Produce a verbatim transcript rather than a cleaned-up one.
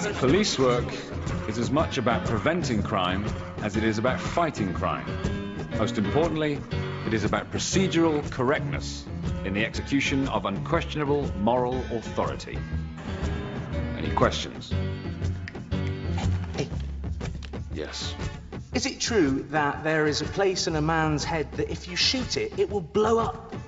Police work is as much about preventing crime as it is about fighting crime. Most importantly, it is about procedural correctness in the execution of unquestionable moral authority. Any questions? Hey, Yes. is it true that there is a place in a man's head that if you shoot it, it will blow up?